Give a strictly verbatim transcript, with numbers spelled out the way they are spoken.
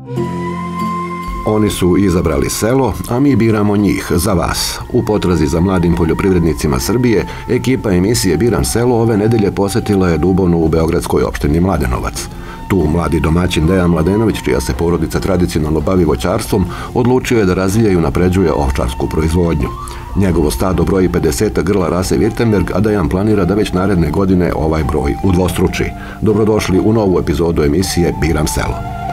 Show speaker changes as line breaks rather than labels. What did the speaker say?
Oni su izabrali selo, a mi biramo njih, za vas. U potrazi za mladim poljoprivrednicima Srbije, ekipa emisije Biram selo ove nedelje posetila je Dubonu u beogradskoj opštini Mladenovac. Tu mladi domaćin Dejan Mladenović, čija se porodica tradicionalno bavi voćarstvom, odlučio je da razvija i unapređuje ovčarsku proizvodnju. Njegovo stado broji pedeset grla rase Wirtemberg, a Dejan planira da već naredne godine ovaj broj udvostruči. Dobrodošli u novu epizodu emisije Biram selo.